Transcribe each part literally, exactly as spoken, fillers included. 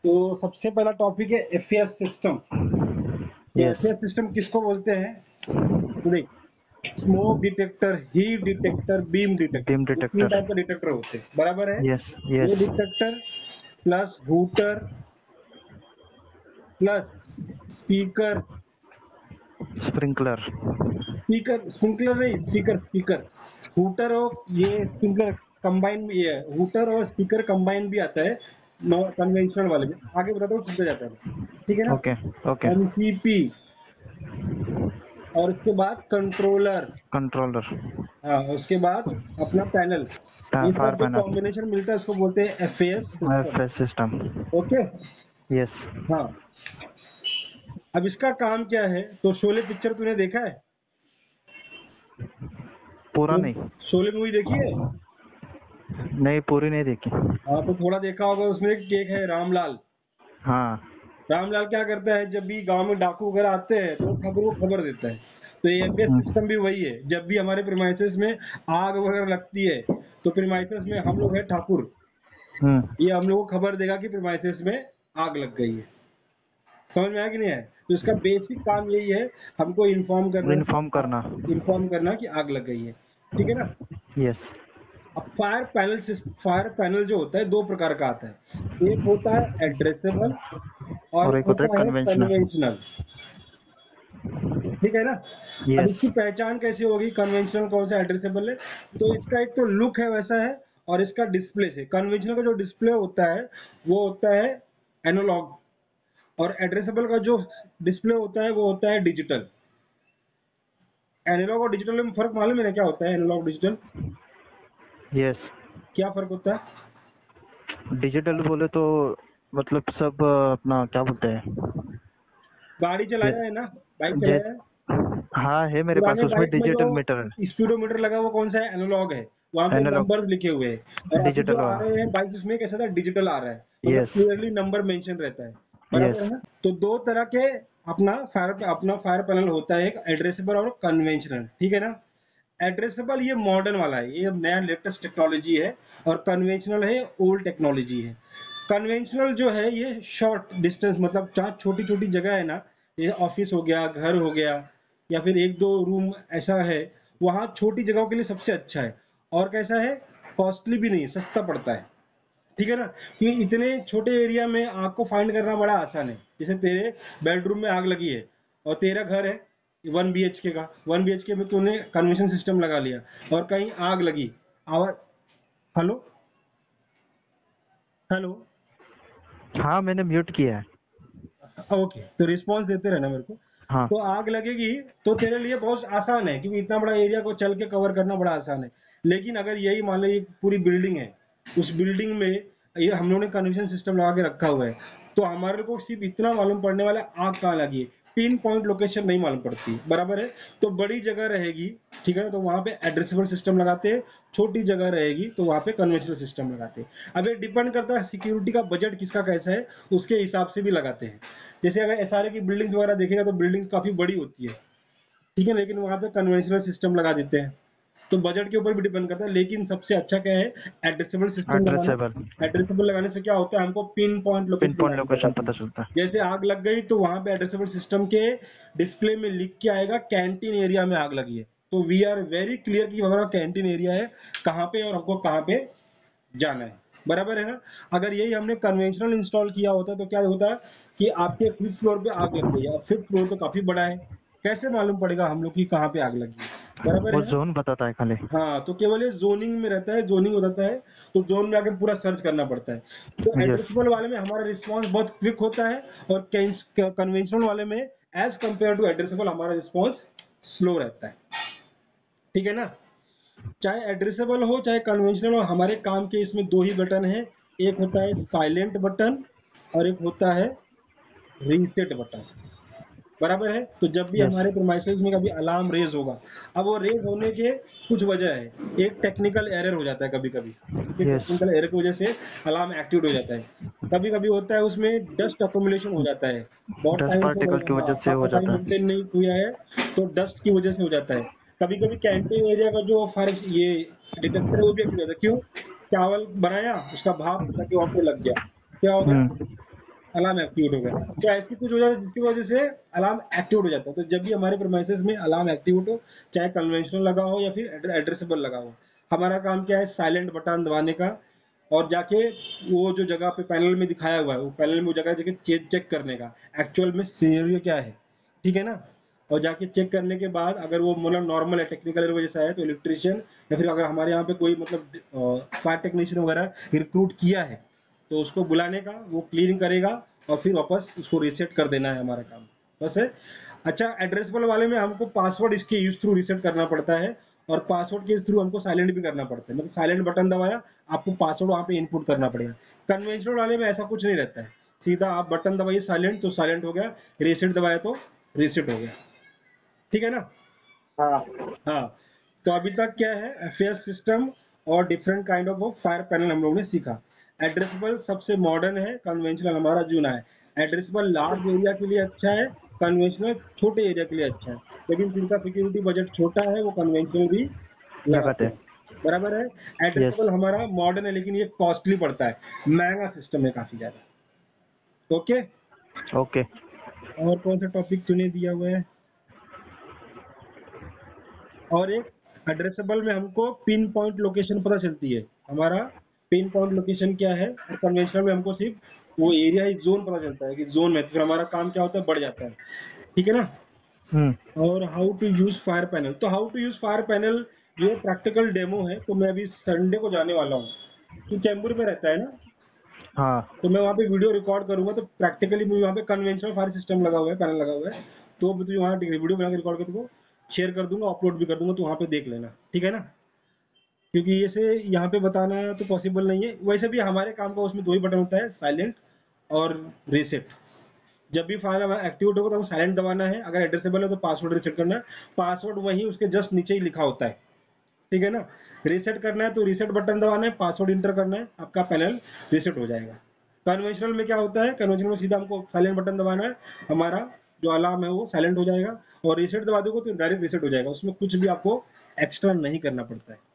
तो सबसे पहला टॉपिक है FS system. Yes FS system किसको बोलते हैं? देख, smoke detector, heat detector, beam detector, beam ये तीन डिटेक्टर। टाइप का डिटेक्टर होते हैं, बराबर है। यस ये yes detector plus hooter plus speaker, sprinkler. Speaker sprinkler नहीं, स्पीकर स्पीकर हूटर और ये स्प्रिंकलर कंबाइन भी है। हूटर और स्पीकर कंबाइन भी आता है कन्वेंशनल वाले में, आगे बताता हूँ किससे जाता है, ठीक है ना। Okay okay. एमसीपी और उसके बाद कंट्रोलर, कंट्रोलर। हाँ उसके बाद अपना पैनल, ये फायर सब जो पैनल। कॉम्बिनेशन मिलता है उसको बोलते हैं FS system. FS system. Okay, yes. हाँ। अब इसका काम क्या है? तो शोले पिक्चर तूने देखा है? पूरा तो नहीं। शोले मूवी देखी है? नहीं, पूरी नहीं देखी। हाँ तो थोड़ा देखा होगा। उसमें एक केक है रामलाल। हाँ। रामलाल क्या करता है, जब भी गांव में डाकू वगैरह आते हैं तो ठाकुर को खबर देता है। तो ये एफएस हम्म, सिस्टम भी वही है। जब भी हमारे प्रीमाइसेस में आग वगैरह लगती है तो प्रीमाइसेस में हम लोग है ठाकुर, हम्म। ये हम लोग को खबर देगा कि प्रीमाइसेस में आग लग गई है। समझ में आया कि नहीं है? तो इसका बेसिक काम यही है, हमको इन्फॉर्म करना इन्फॉर्म करना। इन्फॉर्म करना कि आग लग गई है, ठीक है ना। यस। अब फायर पैनल, फायर पैनल जो होता है दो प्रकार का आता है। एक होता है एड्रेसेबल और और एक एक होता है होता है कन्वेंशनल। कन्वेंशनल, ठीक है ना। अब यस। इसकी पहचान कैसे होगी, कन्वेंशनल कौन सा एड्रेसेबल है? तो इसका एक तो लुक है वैसा है और इसका डिस्प्ले से। कन्वेंशनल का जो डिस्प्ले होता है वो होता है एनालॉग, और एड्रेसेबल का जो डिस्प्ले होता है वो होता है डिजिटल। एनालॉग और डिजिटल में फर्क मालूम है ना क्या होता है? Analogue digital yes. क्या फर्क होता है? डिजिटल बोले तो मतलब सब अ, अपना क्या बोलते हैं। गाड़ी चलाया है ना, बाइक चलाया है। जैस हाँ, है मेरे पास। पुराने उसमें बाइक में जो डिजिटल मीटर है। स्पीडोमीटर लगा वो कौन सा है? एनालॉग है, वहां पे एनालॉग। नंबर्स लिखे हुए हैं। और अभी जो डिजिटल आ वाला। रहे हैं बाइक उसमें कैसा था, डिजिटल आ रहा है, मतलब यस क्लियरली नंबर मेंशन रहता है, बराबर है यस। ना। तो दो तरह के अपना फायर अपना फायर पैनल होता है, एक एड्रेसेबल और कन्वेंशनल, ठीक है ना। एड्रेसेबल ये मॉडर्न वाला है, ये नया लेटेस्ट टेक्नोलॉजी है, और कन्वेंशनल है ओल्ड टेक्नोलॉजी है। कन्वेंशनल जो है ये शॉर्ट डिस्टेंस, मतलब जहाँ छोटी छोटी जगह है ना, ये ऑफिस हो गया, घर हो गया, या फिर एक दो रूम ऐसा है, वहाँ छोटी जगहों के लिए सबसे अच्छा है। और कैसा है, कॉस्टली भी नहीं है, सस्ता पड़ता है, ठीक है ना। क्योंकि इतने छोटे एरिया में आग को फाइंड करना बड़ा आसान है। जैसे तेरे बेडरूम में आग लगी है और तेरा घर है वन बी एच के का, वन बी एच के में तूने कन्वेंशन सिस्टम लगा लिया और कहीं आग लगी, आवाज, हेलो हेलो, हाँ, मैंने म्यूट किया है। ओके, तो रिस्पॉन्स देते रहना मेरे को। हाँ। तो आग लगेगी तो तेरे लिए बहुत आसान है, क्योंकि इतना बड़ा एरिया को चल के कवर करना बड़ा आसान है। लेकिन अगर यही मान लो एक पूरी बिल्डिंग है, उस बिल्डिंग में ये हम लोगों ने कन्वेंशन सिस्टम लगा के रखा हुआ है, तो हमारे को सिर्फ इतना मालूम पड़ने वाला है आग कहाँ लगी है, पिन पॉइंट लोकेशन नहीं मालूम पड़ती, बराबर है। तो बड़ी जगह रहेगी, ठीक है ना, तो वहां पे एड्रेसेबल सिस्टम लगाते हैं। छोटी जगह रहेगी तो वहां पे कन्वेंशनल सिस्टम लगाते हैं। अब ये डिपेंड करता है सिक्योरिटी का बजट किसका कैसा है, उसके हिसाब से भी लगाते हैं। जैसे अगर एसआरए की बिल्डिंग वगैरह देखेगा तो बिल्डिंग काफी बड़ी होती है, ठीक है, लेकिन वहां पे कन्वेंशनल सिस्टम लगा देते हैं। तो बजट के ऊपर भी डिपेंड करता है, लेकिन सबसे अच्छा क्या है, एड्रेसेबल सिस्टम लगाना। एड्रेसेबल। एड्रेसेबल लगाने से क्या होता है, हमको pin point pin location point मालूम लोकेशन पड़ती है। पता चलता है। जैसे आग लग गई तो वहां पे एड्रेसेबल सिस्टम के डिस्प्ले में लिख के आएगा कैंटीन एरिया में आग लगी है, तो वी आर वेरी क्लियर कि हमारा कैंटीन एरिया है कहाँ पे और हमको कहाँ पे जाना है, बराबर है ना। अगर यही हमने कन्वेंशनल इंस्टॉल किया होता तो क्या होता है कि आपके फिफ्थ फ्लोर पे आग लग गई है। अब फिफ्थ फ्लोर तो काफी बड़ा है, कैसे मालूम पड़ेगा हम लोग की कहाँ पे आग लगी है, बराबर वो है ना। जोन बताता है खाली। हाँ, तो केवल ये जोनिंग में रहता है, जोनिंग हो जाता है, तो जोन में आके पूरा सर्च करना पड़ता है। तो यस। एड्रेसेबल वाले में हमारा रिस्पांस बहुत क्विक होता है, और कन्वेंशनल वाले में एज कंपेयर टू एड्रेसेबल हमारा रिस्पांस स्लो रहता है, ठीक है ना। चाहे एड्रेसेबल हो चाहे कन्वेंशनल हो, हमारे काम के इसमें दो ही बटन है। एक होता है साइलेंट बटन और एक होता है रीसेट बटन, बराबर है। तो जब भी यस। हमारे प्रीमाइसेस में कभी अलार्म रेज होगा, अब वो रेज होने के कुछ वजह है। एक टेक्निकल एरर हो जाता है कभी कभी, ठीक है, यस। टेक्निकल एरर की वजह से अलार्म एक्टिवेट हो जाता है। कभी कभी होता है उसमें डस्ट अकोमुलेशन हो जाता है, बहुत दस टाइम से पार्टिकल की वजह से साफ हो सफाई जाता है। मेंटेन नहीं किया है, तो डस्ट की वजह से हो जाता है। कभी कभी कैंटीन एरिया का जो फायर ये डिटेक्टर है वो भी एक्टिवेट हो जाता है। क्यों? चावल बनाया, उसका भाप जाके वहाँ पे लग गया, क्या हो गया, हम्म। अलार्म एक्टिवेट हो गया। तो ऐसी कुछ हो जाता है जिसकी वजह से अलार्म एक्टिवेट हो जाता है। तो जब भी हमारे प्रीमाइसेस में अलार्म एक्टिवेट हो, चाहे कन्वेंशनल लगा हो या फिर एड्रेसेबल लगा हो, हमारा काम क्या है, साइलेंट बटन दबाने का और जाके वो जो जगह पे पैनल में दिखाया हुआ है, वो पैनल में वो जगह जाके चेक चेक करने का एक्चुअल में सिनेरियो क्या है, ठीक है ना। और जाके चेक करने के बाद अगर वो मतलब नॉर्मल है, टेक्निकल वजह से है, तो इलेक्ट्रिशियन या फिर अगर हमारे यहाँ पे कोई मतलब फायर टेक्नीशियन वगैरह रिक्रूट किया है, तो उसको बुलाने का, वो क्लीन करेगा और फिर वापस उसको रीसेट कर देना है, हमारा काम बस है। अच्छा, एड्रेसेबल वाले में हमको पासवर्ड इसके यूज थ्रू रीसेट करना पड़ता है और पासवर्ड के थ्रू हमको साइलेंट भी करना पड़ता है। मतलब साइलेंट बटन दबाया, आपको पासवर्ड वहाँ पे इनपुट करना पड़ेगा। कन्वेंशनल वाले में ऐसा कुछ नहीं रहता है, सीधा आप बटन दबाइए साइलेंट तो साइलेंट हो गया, रीसेट दबाया तो रीसेट हो गया, ठीक है ना। हाँ हाँ, तो अभी तक क्या है, अफेयर सिस्टम और different kind of fire panel हम लोगों ने सीखा। एड्रेसेबल सबसे मॉडर्न है, कन्वेंशनल हमारा जूना है। एड्रेसेबल लार्ज एरिया के लिए अच्छा है, कन्वेंशनल छोटे एरिया के लिए अच्छा है। लेकिन जिनका सिक्योरिटी बजट छोटा है वो कन्वेंशनल भी लगाते लगाते हैं, बराबर है। हैं। यस। एड्रेसेबल हमारा मॉडर्न है लेकिन ये कॉस्टली पड़ता है, महंगा सिस्टम है काफी ज्यादा। Okay, okay. और कौन सा टॉपिक तूने दिया हुआ है? और एक एड्रेसेबल में हमको पिन पॉइंट लोकेशन पता चलती है, हमारा पिन पॉइंट लोकेशन क्या है। और कन्वेंशनल में हमको सिर्फ वो एरिया जोन पता चलता है कि जोन में, तो फिर हमारा काम क्या होता है, बढ़ जाता है, ठीक है ना। हम्म। और how to use fire panel, तो how to use fire panel जो प्रैक्टिकल डेमो है, तो मैं अभी संडे को जाने वाला हूँ। तो चैम्बूर में रहता है ना, हाँ। तो मैं वहाँ पे वीडियो रिकॉर्ड करूंगा। तो प्रैक्टिकली मुझे वहाँ पे कन्वेंशनल फायर सिस्टम लगा हुआ है, पैनल लगा हुआ है, तो मैं तुझे वहाँ वीडियो बना के रिकॉर्ड करके तुमको शेयर कर दूंगा, अपलोड भी कर दूंगा, तो वहाँ पे देख लेना, ठीक है ना। क्योंकि ये से यहाँ पे बताना तो पॉसिबल नहीं है। वैसे भी हमारे काम का उसमें दो ही बटन होता है, साइलेंट और रीसेट। जब भी फाइल एक्टिवेट होगा तो हमको साइलेंट दबाना है, अगर एड्रेसेबल है तो पासवर्ड रीसेट करना है, पासवर्ड वहीं उसके जस्ट नीचे ही लिखा होता है, ठीक है ना। रीसेट करना है तो रीसेट बटन दबाना है, पासवर्ड इंटर करना है, आपका पैनल रीसेट हो जाएगा। कन्वेंशनल में क्या होता है, कन्वेंशनल में सीधा हमको साइलेंट बटन दबाना है, हमारा जो अलार्म है वो साइलेंट हो जाएगा, और रीसेट दबा दोगे तो डायरेक्ट रीसेट हो जाएगा, उसमें कुछ भी आपको एक्स्ट्रा नहीं करना पड़ता है।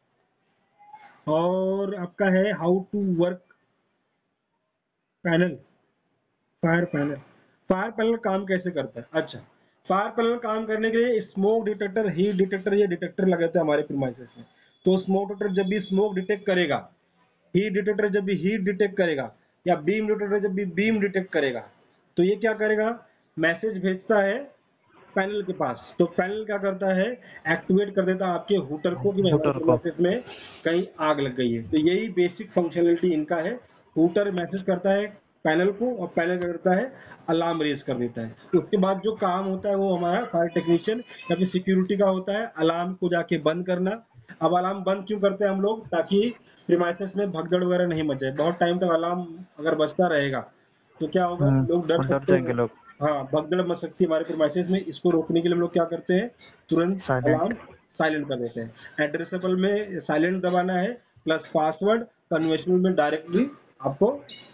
और आपका है how to work panel, fire panel. Fire panel काम कैसे करता है? अच्छा, फायर पैनल काम करने के लिए स्मोक डिटेक्टर, हीट डिटेक्टर, ये डिटेक्टर लगे थे हमारे प्रीमाइसेस में। तो स्मोक डिटेक्टर जब भी स्मोक डिटेक्ट करेगा, हीट डिटेक्टर जब भी हीट डिटेक्ट करेगा, या बीम डिटेक्टर जब भी बीम डिटेक्ट करेगा, तो ये क्या करेगा, मैसेज भेजता है पैनल के पास। तो पैनल क्या करता है, एक्टिवेट कर देता है आपके हुटर को कि हमारे हुटर को। प्रीमाइसेस में कहीं आग लग गई है। तो यही बेसिक फंक्शनलिटी इनका है। हुटर मैसेज करता है पैनल को, और पैनल क्या करता है, अलार्म रेज कर देता है। तो उसके बाद जो काम होता है वो हमारा फायर टेक्नीशियन या फिर सिक्योरिटी का होता है, अलार्म को जाके बंद करना। अब अलार्म बंद क्यों करते हैं हम लोग, ताकि प्रीमाइसेस में भगदड़ वगैरह नहीं मच जाए। बहुत टाइम तक अलार्म अगर बजता रहेगा तो क्या होगा, हम्म। लोग डर और डर सकते जाएंगे हैं। लोग। हाँ, भगदड़ मच सकती है हमारे प्रीमाइसेस में। इसको रोकने के लिए हम लोग क्या करते हैं, तुरंत अलार्म साइलेंट। साइलेंट कर देते हैं। एड्रेसेबल में साइलेंट दबाना है, प्लस पासवर्ड। कन्वेंशनल में डायरेक्टली आपको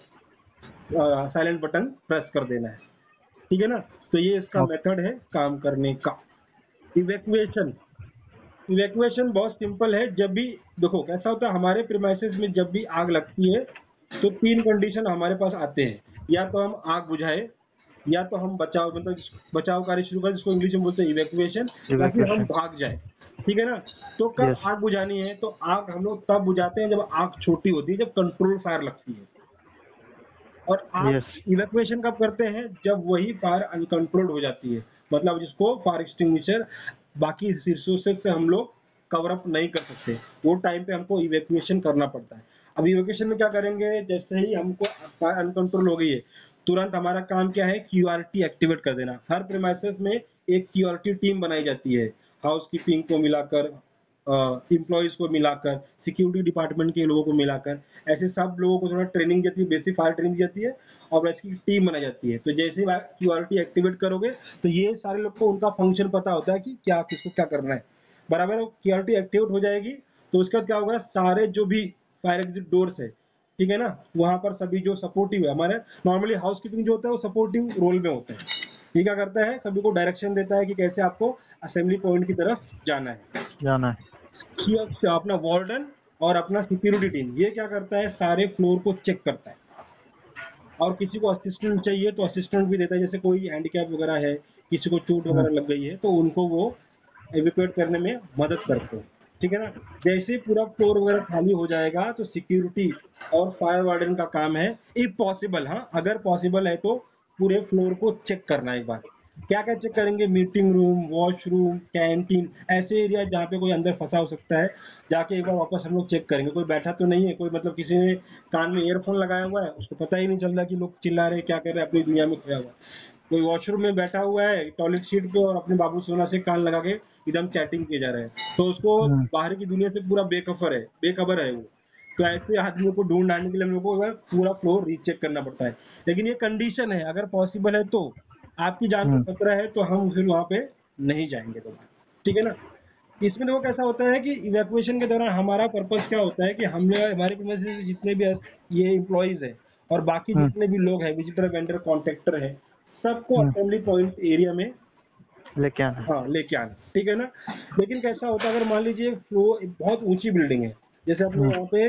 साइलेंट बटन प्रेस कर देना है, ठीक है ना। तो ये इसका मेथड है काम करने का। इवैक्यूएशन, इवैक्यूएशन बहुत सिंपल है। जब भी देखो कैसा होता है, हमारे प्रीमाइसेस में जब भी आग लगती है तो तीन कंडीशन हमारे पास आते हैं, या तो हम आग बुझाए, या तो हम बचाव मतलब बचाव कार्य शुरू करें जिसको इंग्लिश में बोलते हैं इवैक्यूएशन, या फिर हम इवैक्यूएशन। भाग जाए, ठीक है ना। तो कब यस। आग बुझानी है, तो आग हम लोग तब बुझाते हैं जब आग छोटी होती है, जब कंट्रोल फायर लगती है। और आप यस। इवैक्यूएशन कब करते हैं, जब वही फायर अनकंट्रोल्ड हो जाती है, मतलब जिसको फायर एक्सटिंग्विशर बाकी रिसोर्सेज से हम लोग कवर अप नहीं कर सकते, वो टाइम पे हमको इवैक्यूएशन करना पड़ता है। अब इवैक्यूएशन में क्या करेंगे, जैसे ही हमको फायर अनकंट्रोल हो गई है, तुरंत हमारा काम क्या है, क्यूआरटी एक्टिवेट कर देना। हर प्रीमाइसेस में एक क्यूआरटी टीम बनाई जाती है, हाउस कीपिंग को मिलाकर, इम्प्लॉयज को मिलाकर, सिक्योरिटी डिपार्टमेंट के लोगों को मिलाकर, ऐसे सब लोगों को थोड़ा ट्रेनिंग देती है, बेसिक फायर ट्रेनिंग दी जाती है, और ऐसी टीम बनाई जाती है। तो जैसे ही क्यूआरटी एक्टिवेट करोगे तो ये सारे लोग को उनका फंक्शन पता होता है कि क्या किसको क्या करना है, बराबर। क्यूआरटी एक्टिवेट हो जाएगी तो उसके बाद क्या होगा, सारे जो भी फायर एग्जिट डोर्स है, ठीक है ना, वहां पर सभी जो सपोर्टिव है हमारे, नॉर्मली हाउस कीपिंग जो होता है वो सपोर्टिव रोल में होता है। ये क्या करता है, सभी को डायरेक्शन देता है कि कैसे आपको असेंबली पॉइंट की तरफ जाना है। जाना है। कि अपना वार्डन और अपना सिक्योरिटी टीम ये क्या करता है, सारे फ्लोर को चेक करता है, और किसी को असिस्टेंट चाहिए तो असिस्टेंट भी देता है, जैसे कोई हैंडीकैप वगैरह है, किसी को चोट हम्म, वगैरह लग गई है तो उनको वो एविक्यूएट करने में मदद करते हैं। ठीक है ना? जैसे ही पूरा फ्लोर वगैरह खाली हो जाएगा तो सिक्योरिटी और फायर वार्डन का काम है, इफ पॉसिबल, हाँ अगर पॉसिबल है तो पूरे फ्लोर को चेक करना एक बार। क्या क्या चेक करेंगे? मीटिंग रूम, वॉशरूम, कैंटीन, ऐसे एरिया जहाँ पे कोई अंदर फंसा हो सकता है, जाके एक बार वापस हम लोग चेक करेंगे। कोई बैठा तो नहीं है, कोई मतलब किसी ने कान में ईयरफोन लगाया हुआ है, उसको पता ही नहीं चल रहा कि लोग चिल्ला रहे हैं, क्या कर रहे हैं, अपनी दुनिया में खोया हुआ है। कोई वॉशरूम में बैठा हुआ है टॉयलेट सीट पे और अपने बाबू सोना से कान लगा के एकदम चैटिंग किए जा रहे हैं, तो उसको हम्म, बाहर की दुनिया से पूरा बेखबर है, बेखबर है वो। तो ऐसे आदमियों को ढूंढ डालने के लिए हम लोग को पूरा फ्लोर रीचेक करना पड़ता है। लेकिन ये कंडीशन है, अगर पॉसिबल है तो, आपकी जान को हम्म, खतरा है तो हम फिर वहाँ पे नहीं जाएंगे दोबारा। ठीक है ना? इसमें देखो कैसा होता है कि इवैक्यूएशन के दौरान हमारा पर्पस क्या होता है कि हमने हमारे प्रीमाइसेस जितने भी ये एम्प्लॉइज है और बाकी हम्म, जितने भी लोग हैं, विजिटर, वेंडर, कॉन्ट्रैक्टर है, सबको हम्म, असेंबली पॉइंट एरिया में लेके आना है। हाँ लेके आना। ठीक है ना? लेकिन कैसा होता है, अगर मान लीजिए फ्लो बहुत ऊंची बिल्डिंग है, जैसे अपने हम्म, यहाँ पे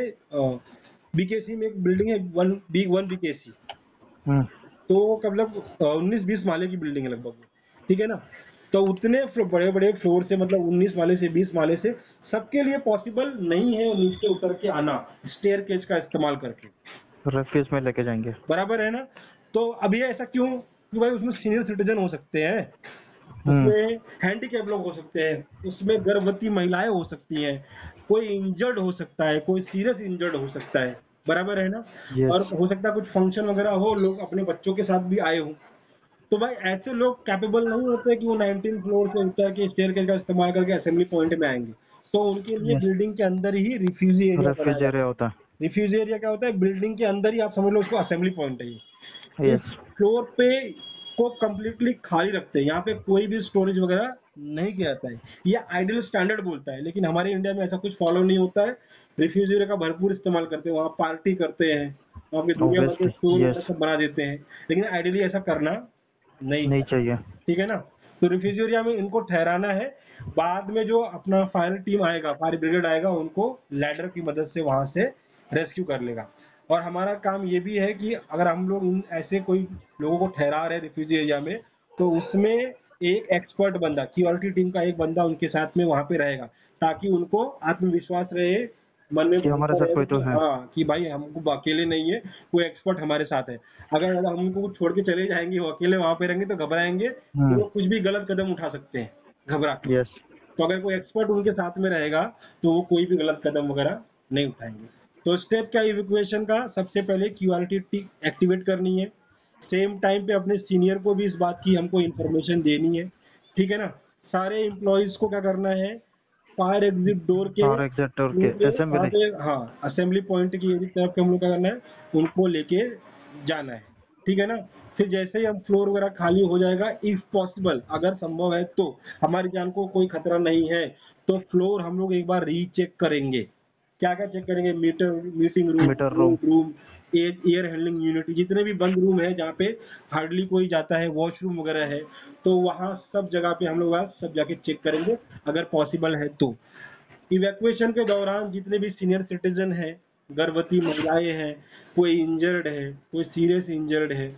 बीकेसी में एक बिल्डिंग है, वन बी वन बीकेसी, हम्म, तो वो मतलब उन्नीस बीस माले की बिल्डिंग है लगभग वो। ठीक है ना? तो उतने बड़े बड़े फ्लोर से, मतलब उन्नीस माले से, बीस माले से, सबके लिए पॉसिबल नहीं है नीचे उतर के आना स्टेयर केज का इस्तेमाल करके। रेफ्यूज में लेके जाएंगे। बराबर है ना? तो अभी ऐसा क्यों कि भाई उसमें सीनियर सिटीजन हो सकते हैं, हम्म, उसमें हैंडीकैप लोग हो सकते हैं, उसमें गर्भवती महिलाएं हो सकती हैं, कोई इंजर्ड हो सकता है, कोई सीरियस इंजर्ड हो सकता है। बराबर है ना? यस, और हो सकता है कुछ फंक्शन वगैरह हो, लोग अपने बच्चों के साथ भी आए हों, तो भाई ऐसे लोग कैपेबल नहीं होते कि वो नाइनटीन फ्लोर से उतर के स्टेयर का इस्तेमाल करके असेंबली पॉइंट में आएंगे। तो उनके लिए यस, बिल्डिंग के अंदर ही रिफ्यूजी एरिया बनाया रेफ्यूज जाता एरिया है। होता रिफ्यूज एरिया क्या होता है? बिल्डिंग के अंदर ही, आप समझ लो उसको असेंबली पॉइंट है ये। है। इस यस, फ्लोर पे को कम्प्लीटली खाली रखते हैं, यहाँ पे कोई भी स्टोरेज वगैरह नहीं किया जाता है। ये आइडियल स्टैंडर्ड बोलता है, लेकिन हमारे इंडिया में ऐसा कुछ फॉलो नहीं होता है। रिफ्यूज एरिया का भरपूर इस्तेमाल करते हैं, वहाँ पार्टी करते हैं, वहाँ पे दुनिया भर के ऑब्वियसली, स्टोर वगैरह यस, सब बना देते हैं। लेकिन आइडियली ऐसा करना नहीं नहीं चाहिए। चाहिए। ठीक है ना? तो रिफ्यूजी एरिया में इनको ठहराना है। बाद में जो अपना फायर टीम आएगा, फायर ब्रिगेड आएगा, उनको लैडर की मदद से वहां से रेस्क्यू कर लेगा। और हमारा काम ये भी है कि अगर हम लोग इन ऐसे कोई लोगों को ठहरा रहे रिफ्यूजी एरिया में, तो उसमें एक एक्सपर्ट बंदा, सिक्योरिटी टीम का एक बंदा उनके साथ में वहां पे रहेगा, ताकि उनको आत्मविश्वास रहे, मन में कि हमारे भरोसा साथ रहे कोई तो कि है। हाँ कि भाई हमको अकेले नहीं है, कोई एक्सपर्ट हमारे साथ है। अगर अगर हम उनको छोड़ के चले जाएंगे, वो अकेले वहां पे रहेंगे, तो घबराएंगे, तो हम्म, वो कुछ भी गलत कदम उठा सकते हैं घबरा के। यस, तो अगर कोई एक्सपर्ट उनके साथ में रहेगा तो वो कोई भी गलत कदम वगैरह नहीं उठाएंगे। तो स्टेप क्या इवैक्यूएशन का? सबसे पहले क्यूआरटी एक्टिवेट करनी है, सेम टाइम पे अपने सीनियर को भी इस बात की हमको इन्फॉर्मेशन देनी है। ठीक है ना? सारे एम्प्लॉयज को क्या करना है, फायर एग्जिट डोर के और एग्जैक्ट और के पूरे वहाँ असेंबली। पे, हाँ असेंबली पॉइंट की तरफ के हम लोग क्या करना है, उनको लेके जाना है। ठीक है ना? फिर जैसे ही हम फ्लोर वगैरह खाली हो जाएगा, इफ पॉसिबल, अगर संभव है तो, हमारी जान को कोई खतरा नहीं है, तो फ्लोर हम लोग एक बार रीचेक करेंगे। क्या क्या चेक करेंगे? Meter, meeting room, meter room. Board room, air handling unit, जितने भी बंद रूम है जहाँ पे हार्डली कोई जाता है, वॉशरूम वगैरह है, तो वहाँ सब जगह पे हम लोग आज सब जाके चेक करेंगे, अगर पॉसिबल है तो। इवैक्यूएशन के दौरान जितने भी सीनियर सिटीजन हैं, गर्भवती महिलाएं हैं, कोई इंजर्ड है, कोई सीरियस इंजर्ड है,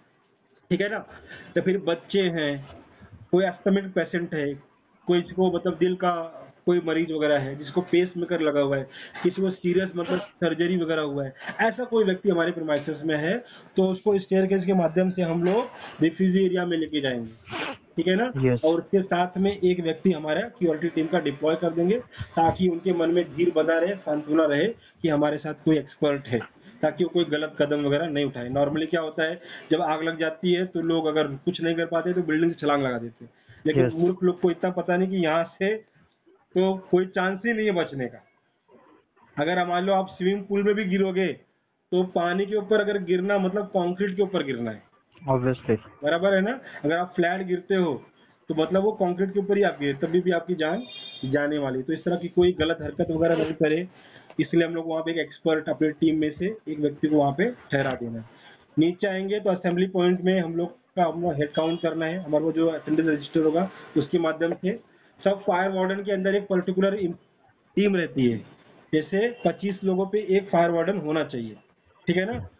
ठीक है ना, तो फिर बच्चे हैं, कोई अस्थमिक पेशेंट है, कोई को मतलब दिल का कोई मरीज वगैरह है जिसको पेस मेकर लगा हुआ है, किसी को सीरियस मतलब सर्जरी वगैरह हुआ है, ऐसा कोई व्यक्ति हमारे प्रीमाइसेस में है, तो उसको स्टेयरकेस के माध्यम से हम लोग रिफ्यूजी एरिया में लेके जाएंगे। ठीक है ना? यस, और उसके साथ में एक व्यक्ति हमारा सिक्योरिटी टीम का डिप्लॉय कर देंगे, ताकि उनके मन में धीर बना रहे, सांत्वना रहे कि हमारे साथ कोई एक्सपर्ट है, ताकि वो कोई गलत कदम वगैरह नहीं उठाए। नॉर्मली क्या होता है, जब आग लग जाती है तो लोग अगर कुछ नहीं कर पाते तो बिल्डिंग से छलांग लगा देते हैं, लेकिन यस, मूर्ख लोग को इतना पता नहीं कि यहाँ से तो कोई चांस ही नहीं है बचने का। अगर मान लो आप स्विमिंग पूल में भी गिरोगे, तो पानी के ऊपर अगर गिरना मतलब कंक्रीट के ऊपर गिरना है। ऑब्वियसली। बराबर है ना? अगर आप फ्लैट गिरते हो तो मतलब वो कंक्रीट के ऊपर ही आप गिरे, तभी भी आपकी जान जाने वाली। तो इस तरह की कोई गलत हरकत वगैरह नहीं करे, इसलिए हम लोग वहाँ पे एक एक्सपर्ट अपनी टीम में से एक व्यक्ति को वहाँ पे ठहरा देना है। नीचे आएंगे तो असेंबली पॉइंट में हम लोग का अपना हेड काउंट करना है, हमारा वो जो अटेंडेंस रजिस्टर होगा उसके माध्यम से। सब फायर वार्डन के अंदर एक पर्टिकुलर टीम रहती है, जैसे पच्चीस लोगों पे एक फायर वार्डन होना चाहिए। ठीक है ना?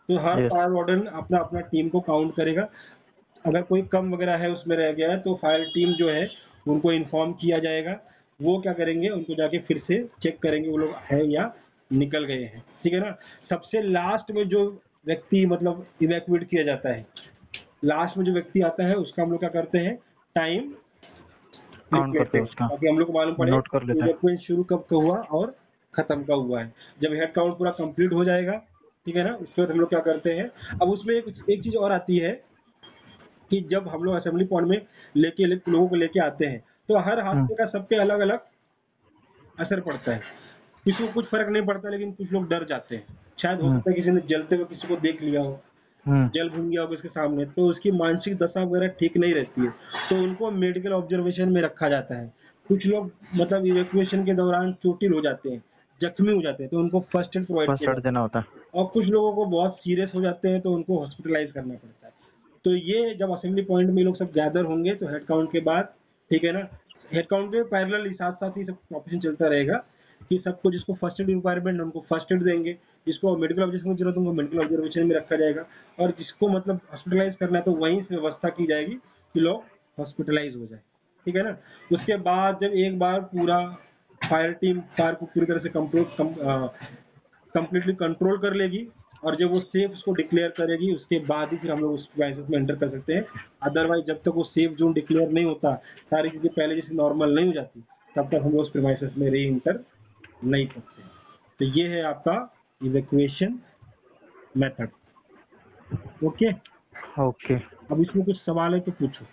तो हर यस। फायर वार्डन अपना अपना टीम को काउंट करेगा। अगर कोई कम वगैरह है उसमें रह गया है तो फायर टीम जो है उनको इन्फॉर्म किया जाएगा। वो क्या करेंगे, उनको जाके फिर से चेक करेंगे वो लोग है या निकल गए हैं, ठीक है ना। सबसे लास्ट में जो व्यक्ति मतलब इवैक्यूएट किया जाता है, लास्ट में जो व्यक्ति आता है उसका हम लोग क्या करते हैं, टाइम काउंट लिख लेते करते हैं हैं उसका, ताकि हम लोग को मालूम पड़े नोट कर लेते हैं। इवैक्यूएशन शुरू कब का हुआ और खत्म कब हुआ है। जब हेड काउंट पूरा कंप्लीट हो जाएगा, ठीक है ना, उसके बाद हम लोग क्या करते हैं। अब उसमें एक एक चीज और आती है कि जब हम लोग असेंबली पॉइंट में लेके ले, लोगों को लेके आते हैं तो हर हम्म। हादसे का सबके अलग अलग असर पड़ता है। किसी को कुछ फर्क नहीं पड़ता लेकिन कुछ लोग डर जाते हैं। शायद हो हम्म। सकता है किसी ने जलते हुए किसी को देख लिया हो, हम्म। जल भून गया होगा उसके सामने, तो उसकी मानसिक दशा वगैरह ठीक नहीं रहती है, तो उनको मेडिकल ऑब्जर्वेशन में रखा जाता है। कुछ लोग मतलब इवैक्यूएशन के दौरान चोटिल हो जाते हैं, जख्मी हो जाते हैं, तो उनको फर्स्ट एड प्रोवाइड फर्स्ट किया एड जाता देना होता है। है। और कुछ लोगों को बहुत सीरियस हो जाते हैं तो उनको हॉस्पिटलाइज करना पड़ता है। तो ये जब असेंबली पॉइंट में ये लोग सब गैदर होंगे तो हेड काउंट के बाद, ठीक है ना, हेड काउंट के पैरेलल साथ साथ ही सब ऑपरेशन चलता रहेगा कि सबको जिसको फर्स्ट एड रिक्वायरमेंट है उनको फर्स्ट एड देंगे, जिसको मेडिकल ऑब्जर्वेशन की जरूरत है उनको मेडिकल ऑब्जर्वेशन में रखा जाएगा, और जिसको मतलब हॉस्पिटलाइज करना है तो वहीं से व्यवस्था की जाएगी कि लोग हॉस्पिटलाइज हो जाए, ठीक है ना। उसके बाद जब एक बार पूरा फायर टीम फायर को पूरी तरह से कंट्रोल कंप्लीटली कंट्रोल कर लेगी और जब वो सेफ उसको डिक्लेयर करेगी उसके बाद ही फिर हम लोग उस प्रोसेस में एंटर कर सकते हैं। अदरवाइज जब तक वो सेफ जोन डिक्लेयर नहीं होता, सारी चीजें पहले जैसे नॉर्मल नहीं हो जाती, तब तक हम लोग उस प्रीमाइसेस में री इंटर नहीं करते। तो ये है आपका इवैक्यूएशन मेथड। Okay, okay. अब इसमें कुछ सवाल है तो पूछो।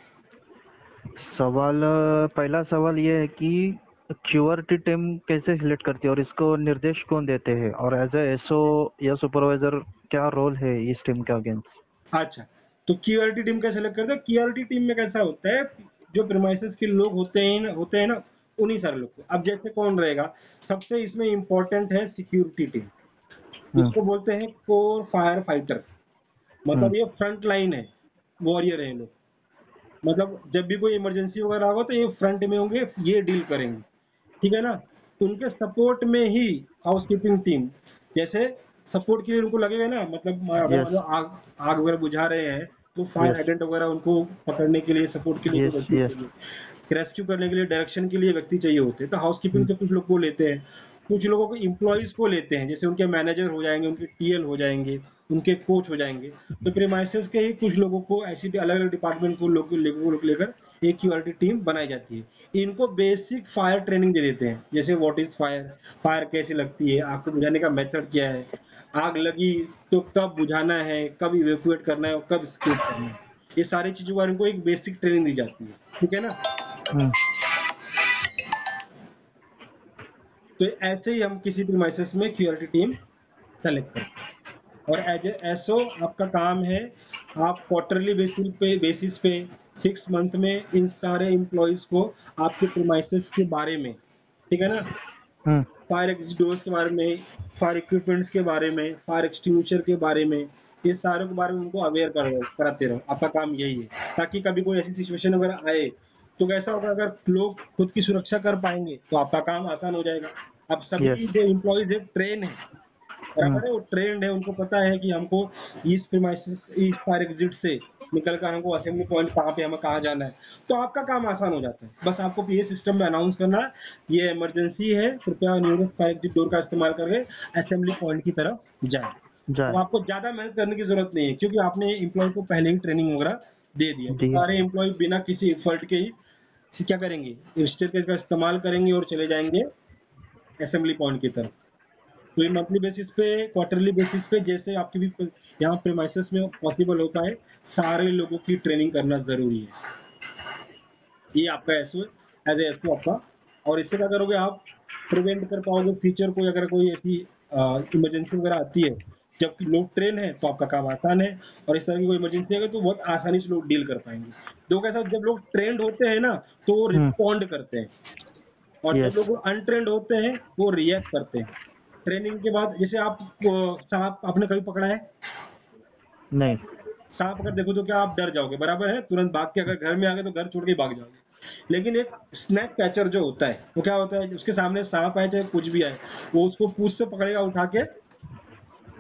सवाल अ, पहला सवाल ये है कि क्यूआरटी टीम कैसे सिलेक्ट करती है और इसको निर्देश कौन देते हैं, और एज ए एसओ या सुपरवाइजर क्या रोल है इस टीम का अगेंस्ट? अच्छा, तो क्यूआरटी टीम का सेलेक्ट करते हैं। क्यूआरटी टीम में कैसा होता है, जो प्रीमाइसेस के लोग होते हैं होते हैं ना, उन्हीं सारे लोग को। अब जैसे कौन रहेगा, सबसे इसमें इम्पोर्टेंट है सिक्योरिटी टीम। हम्म। इसको बोलते हैं कोर फायर फाइटर, हम्म। मतलब ये फ्रंट लाइन है, वॉरियर है लोग। मतलब जब भी कोई इमरजेंसी वगैरह होगा तो ये फ्रंट में होंगे, ये डील करेंगे, ठीक है ना। उनके सपोर्ट में ही हाउसकीपिंग टीम, जैसे सपोर्ट के लिए उनको लगेगा ना, मतलब अगर यस। मतलब आग आग वगैरह बुझा रहे हैं तो फायर यस। हाइडेंट वगैरह उनको पकड़ने के लिए सपोर्ट के लिए कोई यस। व्यक्ति यस। चाहिए, रेस्क्यू करने के लिए डायरेक्शन के लिए व्यक्ति चाहिए होते हैं। तो हाउसकीपिंग हम्म। से कुछ लोग को लेते हैं, कुछ लोगों को इम्प्लॉयज को लेते हैं, जैसे उनके मैनेजर हो जाएंगे, उनके टीएल हो जाएंगे, उनके कोच हो जाएंगे। तो प्रीमाइसेस के ही कुछ लोगों को ऐसी अलग अलग डिपार्टमेंट को लोग लेकर लेकर एक क्यूआरटी टीम बनाई जाती है। इनको बेसिक फायर ट्रेनिंग दे देते हैं, जैसे व्हाट इज फायर, फायर कैसे लगती है, आग को बुझाने का मेथड क्या है, आग लगी तो कब बुझाना है, कब इवेक्यूएट करना है और कब स्केप करना है, ये सारी चीजों का इनको एक बेसिक ट्रेनिंग दी जाती है, ठीक है ना। हम्म। तो ऐसे ही हम किसी प्रीमाइसेस में क्यूआरटी टीम सेलेक्ट करते हैं। और एज ए एसओ आपका काम है, आप क्वार्टरली बेसिस पे बेसिस पे सिक्स मंथ में इन सारे एम्प्लॉयज को आपके प्रीमाइसेस के बारे में, ठीक है ना, हम्म। फायर एग्जिट डोर्स के बारे में, फायर इक्विपमेंट्स के बारे में, फायर एक्सटिंग्विशर के बारे में, ये सारों के बारे में उनको अवेयर कर कराते रहो। आपका काम यही है, ताकि कभी कोई ऐसी सिचुएशन अगर आए तो कैसा होगा, अगर लोग खुद की सुरक्षा कर पाएंगे तो आपका काम आसान हो जाएगा। अब यस। सभी जो एम्प्लॉयज है ट्रेन है, हम्म। बराबर है, वो ट्रेंड है, उनको पता है कि हमको इस प्रीमाइसेस इस फायर एग्जिट से निकल कर हमको असेंबली पॉइंट कहाँ पे हमें कहाँ जाना है, तो आपका काम आसान हो जाता है। बस आपको ये सिस्टम में अनाउंस करना है, ये इमरजेंसी है, कृपया नियरेस्ट फायर एग्जिट डोर का इस्तेमाल करके असेंबली पॉइंट की तरफ जाए। तो जाए। आपको ज्यादा मेहनत करने की जरूरत नहीं है, क्योंकि आपने एम्प्लॉय को पहले ही ट्रेनिंग वगैरह दे दिया। तो दी। सारे एम्प्लॉय बिना किसी एफर्ट के ही क्या करेंगे, स्टेयर का इस्तेमाल करेंगे और चले जाएंगे असेंबली पॉइंट की तरफ। तो ये मंथली बेसिस पे, क्वार्टरली बेसिस पे, जैसे आपके भी यहाँ प्रीमाइसेस में पॉसिबल होता है, सारे लोगों की ट्रेनिंग करना जरूरी है। ये आपका एसओ एज ए एसओ आपका। और इससे क्या करोगे, आप प्रिवेंट कर पाओगे फ्यूचर को, अगर कोई ऐसी इमरजेंसी वगैरह आती है। जब लोग ट्रेन है तो आपका काम आसान है, और इस तरह की कोई इमरजेंसी अगर तो बहुत आसानी से लोग डील कर पाएंगे। दो कैसा, जब लोग ट्रेंड होते हैं ना तो वो हम्म। रिस्पॉन्ड करते हैं, और जब यस। लोग अनट्रेंड होते हैं वो रिएक्ट करते हैं। ट्रेनिंग के बाद जैसे आप अ, सांप आपने कभी पकड़ा है, नहीं। सांप अगर देखो तो क्या आप डर जाओगे, बराबर है, तुरंत भाग के, अगर घर में आ गए तो घर छोड़ के ही भाग जाओगे। लेकिन एक स्नैक कैचर जो होता है वो क्या होता है, उसके सामने सांप आए चाहे कुछ भी आए, वो उसको पूंछ से पकड़ेगा उठा के,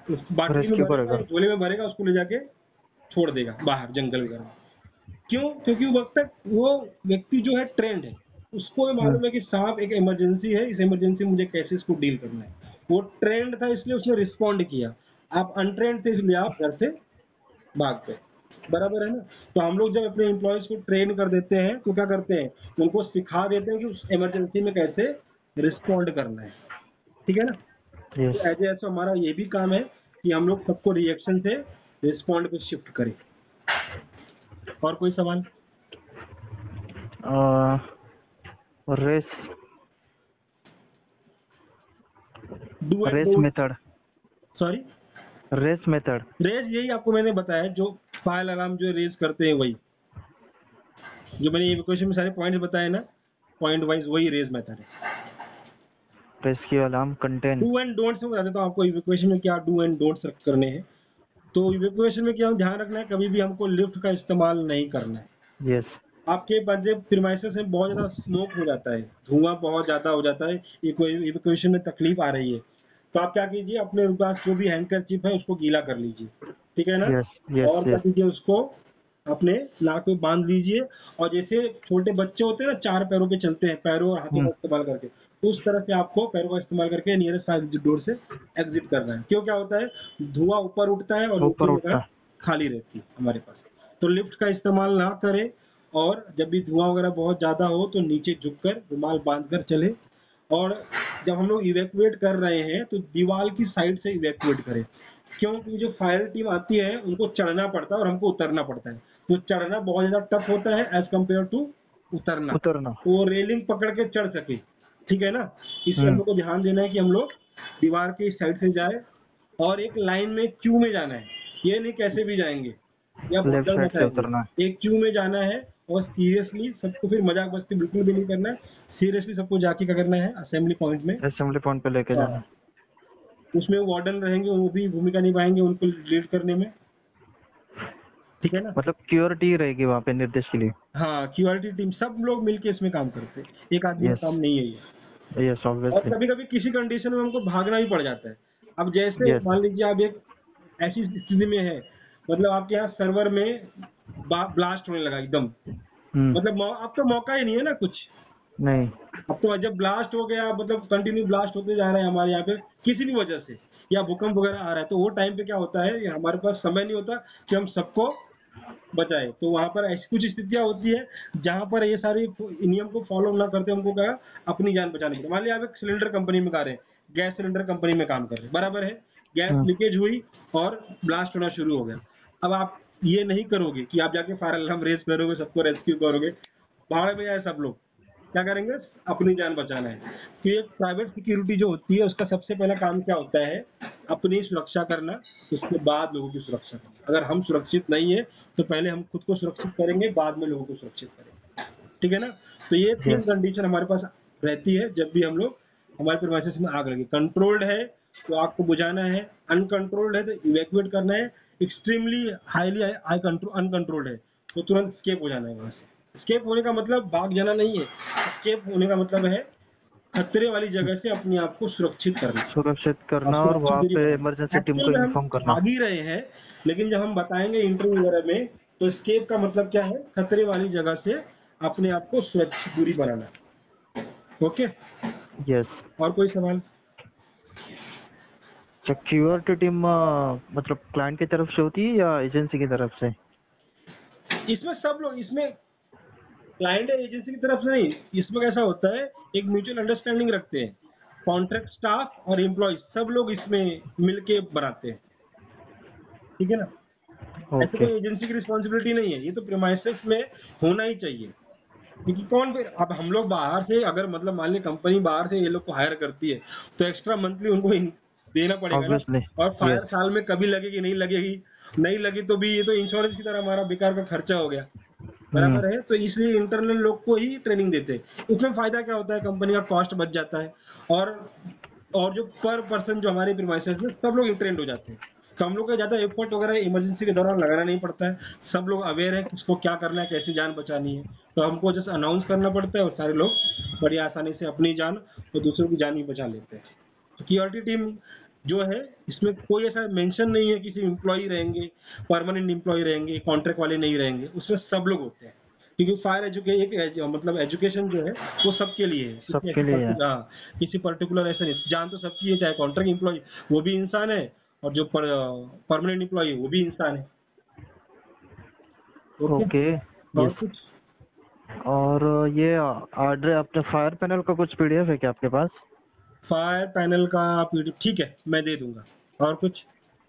उस बाटली में रेस्क्यू भरेगा, करेगा। एक झोले में भरेगा, उसको ले जाके छोड़ देगा बाहर जंगल वगैरह में। क्यों? क्योंकि वो वक्त तक वो व्यक्ति जो है ट्रेंड है, उसको ये हम्म। मालूम है कि सांप एक इमरजेंसी है, इस इमरजेंसी में मुझे कैसे इसको डील करना है। वो ट्रेंड था इसलिए उसने रिस्पॉन्ड किया। आप अनट्रेंड थे इसलिए आप घर से भाग गए। बराबर है ना? तो हम लोग जब अपने एम्प्लॉयज को ट्रेन कर देते हैं तो क्या करते हैं, उनको सिखा देते हैं कि उस इमरजेंसी में कैसे रिस्पॉन्ड करना है। ठीक है ना? यस। तो एज ऐसा हमारा ये भी काम है कि हम लोग सबको रिएक्शन से रिस्पॉन्ड पे शिफ्ट करें। और कोई सवाल? Race do and race don't. Method sorry, race method race यही आपको मैंने बताया, जो फायर अलार्म जो रेज करते हैं वही, जो मैंने ये क्वेश्चन में सारे पॉइंट्स बताए ना, पॉइंट वाइज वही रेज मेथड है। Rescue alarm contain. Do and don'ts में बता देता हूँ आपको इवैक्यूएशन में क्या डू एंड डोंट्स करने हैं। तो इवैक्यूएशन में क्या ध्यान रखना है, कभी भी हमको लिफ्ट का इस्तेमाल नहीं करना है। यस। आपके प्रीमाइसेस में बहुत ज्यादा स्मोक हो जाता है, धुआं बहुत ज्यादा हो जाता है, इवैक्यूएशन में तकलीफ आ रही है, तो आप क्या कीजिए, अपने पास जो भी हैंडकरचिप है उसको गीला कर लीजिए। ठीक है ना? यस यस और क्या यस। कीजिए, उसको अपने नाक पे बांध लीजिए। और जैसे छोटे बच्चे होते हैं ना, चार पैरों पे चलते हैं, पैरों और हाथों का हम्म। इस्तेमाल करके, उस तरह से आपको पैरों का इस्तेमाल करके नियरेस्ट एग्जिट डोर से एग्जिट करना है। क्यों? क्या होता है, धुआं ऊपर उठता है और ऊपर नीचे उठता। जगह खाली रहती है हमारे पास। तो लिफ्ट का इस्तेमाल ना करें, और जब भी धुआं वगैरह बहुत ज्यादा हो तो नीचे झुककर रुमाल बांधकर चले। और जब हम लोग इवैक्यूएट कर रहे हैं तो दीवार की साइड से इवैक्यूएट करें। क्योंकि जो फायर टीम आती है उनको चढ़ना पड़ता है और हमको उतरना पड़ता है। तो चढ़ना बहुत ज्यादा टफ होता है एज कम्पेयर टू उतरना। उतरना। तो वो रेलिंग पकड़ के चढ़ सके। ठीक है ना? इसलिए हम हम्म। लोग को ध्यान देना है कि हम लोग दीवार की साइड से जाए और एक लाइन में क्यू में जाना है। ये नहीं कैसे भी जाएंगे या लेफ्ट भगदड़ साइड से मचाएंगे। उतरना एक क्यू में जाना है और सीरियसली सबको, फिर मजाक मस्ती बिल्कुल भी नहीं करना है। सीरियसली सबको जाके क्या करना है, असेंबली पॉइंट में। है। असेंबली पॉइंट पे लेके हाँ, जाना। उसमें वार्डन रहेंगे, वो भी भूमिका निभाएंगे उनको लीड करने में। ठीक है ना? मतलब क्यूरिटी रहेगी वहाँ पे निर्देश के लिए। हाँ, क्यूआरटी टीम सब लोग मिलके इसमें काम करते हैं, एक आदमी का यस काम नहीं है ये। यस और ऑब्वियसली। कभी कभी किसी कंडीशन में हमको भागना भी पड़ जाता है। अब जैसे यस। मान लीजिए आप एक ऐसी स्थिति में है, मतलब आपके यहाँ सर्वर में ब्लास्ट होने लगा एकदम, हम्म। मतलब मौ- अब तो मौका ही नहीं है ना कुछ। नहीं। अब तो जब ब्लास्ट हो गया, मतलब कंटिन्यू ब्लास्ट होते जा रहे हैं हमारे यहाँ पे किसी भी वजह से, या भूकंप वगैरह आ रहा है, तो वो टाइम पे क्या होता है, ये हमारे पास समय नहीं होता कि हम सबको बचाए। तो वहां पर ऐसी कुछ स्थितियां होती है जहां पर ये सारी नियम को फॉलो ना करते हमको क्या, अपनी जान बचानी पड़ती है। मान लिया आप एक सिलेंडर कंपनी में कर रहे हैं, गैस सिलेंडर कंपनी में काम कर रहे हैं, बराबर है, गैस हम्म। लीकेज हुई और ब्लास्ट होना शुरू हो गया। अब आप ये नहीं करोगे कि आप जाके फायर अलार्म रेज करोगे, सबको रेस्क्यू करोगे, भाड़ में जाए सब लोग। क्या करेंगे, अपनी जान बचाना है। तो ये प्राइवेट सिक्योरिटी जो होती है उसका सबसे पहला काम क्या होता है, अपनी सुरक्षा करना, उसके बाद लोगों की सुरक्षा करना। अगर हम सुरक्षित नहीं है तो पहले हम खुद को सुरक्षित करेंगे, बाद में लोगों को सुरक्षित करेंगे। ठीक है ना? तो ये तीन यस। कंडीशन हमारे पास रहती है जब भी हम लोग, हमारे प्रीमाइसेस में आग लगे। कंट्रोल्ड है तो आग को बुझाना है, अनकंट्रोल्ड है तो इवैक्यूएट करना है, एक्सट्रीमली हाईली अनकंट्रोल्ड है तो तुरंत स्केप हो जाना है वहां से। स्केप होने का मतलब भाग जाना नहीं है, स्केप होने का मतलब है खतरे वाली जगह से अपने आप को सुरक्षित करना सुरक्षित और करना और सुरक्षित वहाँ दूरी पे बनाना। इमरजेंसी टीम एक्चुअल को में हम इन्फॉर्म करना। भाग ही रहे हैं, लेकिन जब हम बताएंगे इंटरव्यू वगैरह में तो स्केप का मतलब क्या है, खतरे वाली जगह से अपने आप को सुरक्षित दूरी बनाना। Okay, yes. और कोई सवाल? सिक्योरिटी टीम मतलब क्लाइंट की तरफ से होती है या एजेंसी की तरफ से? इसमें सब लोग, इसमें क्लाइंट या एजेंसी की तरफ से नहीं, इसमें कैसा होता है, एक म्यूचुअल अंडरस्टैंडिंग रखते हैं, कॉन्ट्रैक्ट स्टाफ और एम्प्लॉय सब लोग इसमें मिलके बनाते हैं। ठीक है ना? ऐसे ओके। कोई एजेंसी की रिस्पॉन्सिबिलिटी नहीं है, ये तो प्रीमाइसेस में होना ही चाहिए। क्योंकि कौन फिर, अब हम लोग बाहर से अगर, मतलब मान ली कंपनी बाहर से ये लोग को हायर करती है तो एक्स्ट्रा मंथली उनको इन- देना पड़ेगा ना। ऑब्वियसली। और फायर यस। साल में कभी लगेगी नहीं लगेगी, नहीं लगी तो भी ये तो इंश्योरेंस की तरह हमारा बेकार का खर्चा हो गया। हम्म। बराबर है, तो इसलिए इंटरनल लोग को ही ट्रेनिंग देते हैं। उसमें फायदा क्या होता है, कंपनी का कॉस्ट बच जाता है, और और जो पर पर्सन जो हमारे प्रीमाइसेस में सब लोग ट्रेंड हो जाते हैं, तो हम लोग को ज्यादा एफर्ट वगैरह इमरजेंसी के दौरान लगाना नहीं पड़ता है। सब लोग अवेयर है किसको क्या करना है, कैसे जान बचानी है, तो हमको जस्ट अनाउंस करना पड़ता है और सारे लोग बड़ी आसानी से अपनी जान और दूसरों की जान भी बचा लेते हैं। सिक्योरिटी टीम जो है इसमें कोई ऐसा मेंशन नहीं है कि सिर्फ एम्प्लॉय रहेंगे, परमानेंट एम्प्लॉय रहेंगे, कॉन्ट्रैक्ट वाले नहीं रहेंगे, उसमें सब लोग होते हैं। क्योंकि फायर एजुके एक एज- मतलब एजुकेशन जो है वो सबके लिए है, किसी सबके ऐसे लिए है। पर्टिकुलर हाँ, किसी पर्टिकुलर ऐसे नहीं, जान तो सबकी है, चाहे कॉन्ट्रैक्ट एम्प्लॉय वो भी इंसान है और जो परमानेंट एम्प्लॉय है वो भी इंसान है। ओके। ओके। और यस। कुछ और ये आर्डर अपने फायर पैनल का कुछ पीडीएफ है क्या आपके पास? फायर पैनल का पीडीएफ ठीक है, मैं दे दूंगा। और कुछ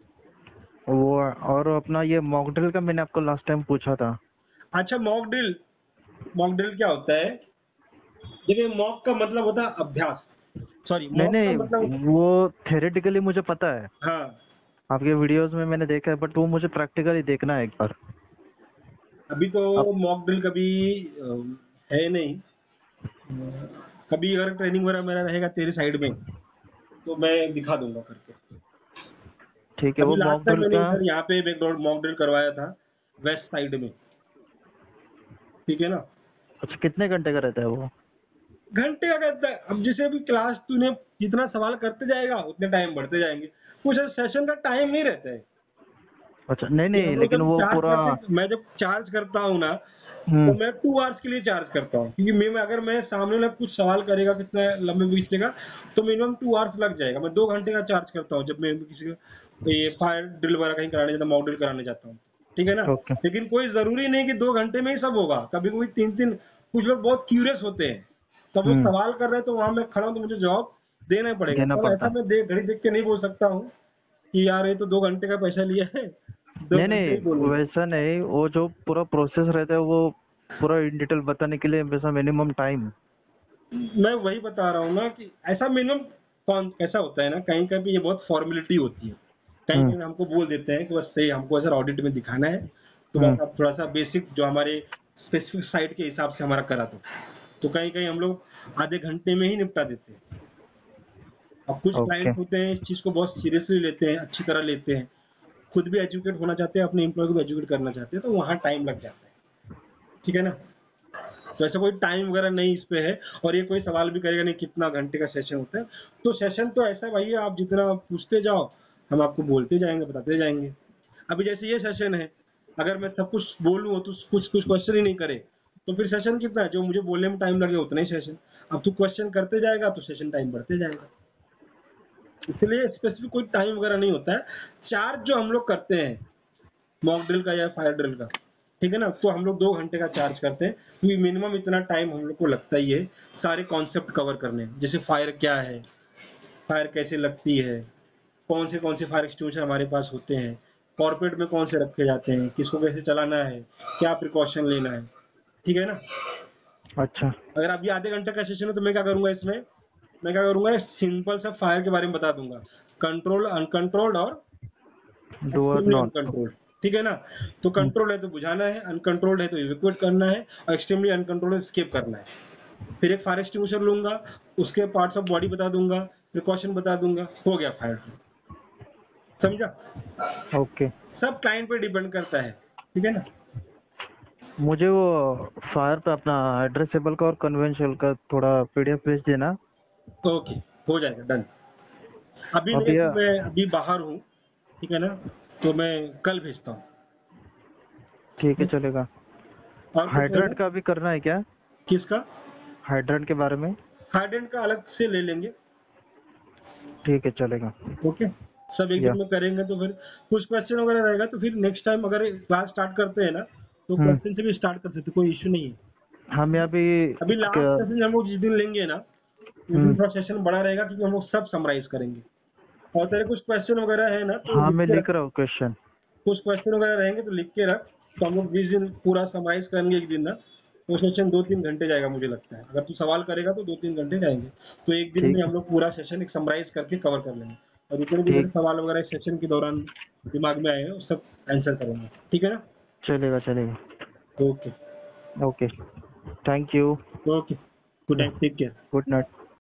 वो और अपना ये मॉक ड्रिल का मैंने आपको लास्ट टाइम पूछा था। अच्छा, मॉक ड्रिल। मॉक ड्रिल क्या होता है? देखिए, मॉक का मतलब होता है अभ्यास। सॉरी, नहीं मॉक का मतलब नहीं, वो थेरेटिकली मुझे पता है, हाँ, आपके वीडियोस में मैंने देखा है, बट वो मुझे प्रैक्टिकली देखना है एक बार। अभी तो अब मॉक ड्रिल कभी अ, है नहीं। अ, कभी अगर ट्रेनिंग वगैरह मेरा रहेगा तेरे साइड में तो मैं दिखा दूंगा करके। ठीक है, अभी वो लास्ट मॉक टाइम ड्रिल मैंने का। इधर यहाँ पे एक मॉक ड्रिल करवाया था, वेस्ट साइड में। ठीक है ना? अच्छा, कितने घंटे का रहता है वो? घंटे का कहता है, अब जैसे भी क्लास तूने जितना सवाल करते जाएगा उतने टाइम बढ़ते जाएंगे। कुछ सेशन का टाइम नहीं रहता है। अच्छा, नहीं ये हम नहीं, लोग लेकिन जब वो चार्ज पूरा। करते हैं, मैं जब चार्ज करता हूँ ना, तो हम्म। मैं टू आवर्स के लिए चार्ज करता हूँ, क्योंकि मैं अगर मैं सामने वाला कुछ सवाल करेगा कितना लंबे खींचने का, तो मिनिमम टू आवर्स लग जाएगा। मैं दो घंटे का चार्ज करता हूँ जब मैं किसी को ये फायर ड्रिल वगैरह कहीं कराने जाता हूँ, मॉक ड्रिल कराने जाता हूँ। ठीक है ना? ओके। लेकिन कोई जरूरी नहीं कि दो घंटे में ही सब होगा, कभी कभी तीन तीन। कुछ लोग बहुत क्यूरियस होते हैं, तब वो हम्म। सवाल कर रहे हैं तो वहां मैं खड़ा हूँ तो मुझे जवाब देना ही पड़ेगा। देना कल पड़ता ऐसा है। मैं देख घड़ी देख के नहीं बोल सकता हूँ कि यार ये तो दो घंटे का पैसा लिया है, दो नहीं घंटे ही नहीं, बोलूंगा। वैसा नहीं, वो जो पूरा प्रोसेस रहता है वो पूरा इन डिटेल बताने के लिए वैसा मिनिमम टाइम। मैं वही बता रहा हूँ ना कि ऐसा मिनिमम कौन ऐसा होता है ना, कहीं कहीं ये बहुत फॉर्मेलिटी होती है। कहीं हम्म। कहीं हमको बोल देते हैं कि बस सही हमको ऐसा ऑडिट में दिखाना है, तो हम्म। बस आप थोड़ा सा बेसिक जो हमारे स्पेसिफिक साइट के हिसाब से हमारा करा दो। तो कहीं कहीं हम लोग आधे घंटे में ही निपटा देते हैं। अब कुछ ओके। क्लाइंट होते हैं इस चीज़ को बहुत सीरियसली लेते हैं, अच्छी तरह लेते हैं, खुद भी एजुकेट होना चाहते हैं, अपने एम्प्लॉय को भी एजुकेट करना चाहते हैं, तो वहाँ टाइम लग जाता है। ठीक है ना? तो ऐसा कोई टाइम वगैरह नहीं इस पे है। और ये कोई सवाल भी करेगा नहीं कितना घंटे का सेशन होता है। तो सेशन तो ऐसा है भाई, आप जितना पूछते जाओ हम आपको बोलते जाएंगे, बताते जाएंगे। अभी जैसे ये सेशन है, अगर मैं सब कुछ बोलूँ तो कुछ कुछ क्वेश्चन ही नहीं करे, तो फिर सेशन कितना है? जो मुझे बोलने में टाइम लगे उतना ही सेशन। अब तू क्वेश्चन करते जाएगा तो सेशन टाइम बढ़ते जाएगा। इसलिए स्पेसिफिक कोई टाइम वगैरह नहीं होता है। चार्ज जो हम लोग करते हैं मॉक ड्रिल का या फायर ड्रिल का, ठीक है ना, तो हम लोग दो घंटे का चार्ज करते हैं, क्योंकि मिनिमम इतना टाइम हम लोग को लगता ही है सारे कॉन्सेप्ट कवर करने में। जैसे फायर क्या है, फायर कैसे लगती है, कौन से कौन से फायर एक्सटिंग्विशर हमारे पास होते हैं, कॉर्पोरेट में कौन से रखे जाते हैं, किसको कैसे चलाना है, क्या प्रिकॉशन लेना है। ठीक है ना? अच्छा। अगर अभी आधे घंटे का सेशन है तो मैं क्या करूंगा इसमें, मैं क्या करूंगा सिंपल सा फायर के बारे में बता दूंगा, कंट्रोल, अनकंट्रोल्ड और डू और एक्सट्रीमली नॉट। अनकंट्रोल्ड। ठीक है ना? तो कंट्रोल है तो बुझाना है, अनकंट्रोल्ड है तो इवैक्यूएट करना है, और एक्सट्रीमली अनकंट्रोल्ड स्केप करना है। फिर एक फायर एक्सटिंग्विशर लूंगा, उसके पार्ट्स ऑफ बॉडी बता दूंगा, प्रिकॉशन बता दूंगा, हो गया फायर। समझा? ओके। सब क्लाइंट पे डिपेंड करता है। ठीक है ना? मुझे वो फायर पे अपना एड्रेसेबल का और कन्वेंशनल का थोड़ा पीडीएफ भेज देना। ओके, हो जाएगा, डन। अभी नहीं, अभी अभी मैं अभी बाहर हूँ। ठीक है ना? तो मैं कल भेजता हूँ। ठीक है, चलेगा। और कुछ हाइड्रेट रहेगा? का भी करना है क्या? किसका? हाइड्रेट के बारे में। हार्डेंड का अलग से ले लेंगे। ठीक है, चलेगा। ओके, सब एक या। दिन में करेंगे तो फिर कुछ क्वेश्चन वगैरह रहेगा तो फिर नेक्स्ट टाइम अगर क्लास स्टार्ट करते हैं ना, तो हम्म। क्वेश्चन से भी स्टार्ट कर सकते, कोई इश्यू नहीं है। हम यहाँ भी। अभी लास्ट क्या- सेशन हम लोग जिस दिन लेंगे ना, उस दिन हम्म। थोड़ा सेशन बड़ा रहेगा, क्योंकि हम लोग सब समराइज करेंगे। और तेरे कुछ क्वेश्चन वगैरह है ना तो हाँ, लिख मैं के रख। लिख रहा हूँ क्वेश्चन। कुछ क्वेश्चन वगैरह रहेंगे तो लिख के रख। तो हम लोग बीस दिन पूरा समराइज करेंगे एक दिन ना, तो सेशन दो तीन घंटे जाएगा मुझे लगता है। अगर तू सवाल करेगा तो दो तीन घंटे जाएंगे। तो एक दिन में ठीक हम है। लोग पूरा सेशन एक समराइज करके कवर कर लेंगे, और जितने भी मेरे ठीक। सवाल वगैरह इस सेशन के दौरान दिमाग में आए हैं वो सब आंसर करेंगे। ठीक है ना? चलेगा चलेगा। Okay. Okay. Thank you. Okay, good yeah. Night, take care. Good night.